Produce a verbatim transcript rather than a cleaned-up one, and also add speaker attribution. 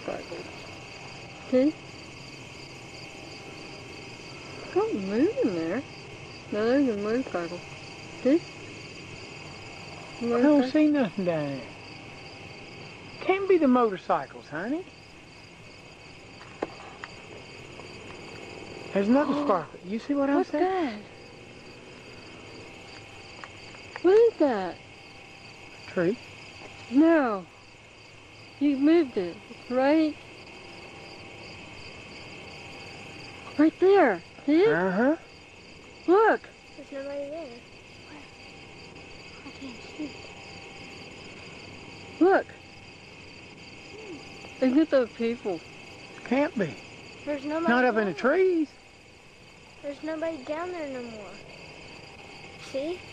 Speaker 1: motorcycles. See? Something moving there. No, there's a motorcycle. See?
Speaker 2: I don't see nothing down there. Can't be the motorcycles, honey. There's another sparkle. You see what I'm
Speaker 1: What's
Speaker 2: saying?
Speaker 1: that? What is that?
Speaker 2: Tree.
Speaker 1: No. You moved it, right? Right there. See it?
Speaker 2: Uh-huh.
Speaker 1: Look.
Speaker 3: There's nobody there. Where? I can't see.
Speaker 1: Look. Isn't it those people?
Speaker 2: Can't be.
Speaker 3: There's nobody
Speaker 2: Not up in
Speaker 3: down
Speaker 2: the
Speaker 3: there.
Speaker 2: trees.
Speaker 3: There's nobody down there no more. See?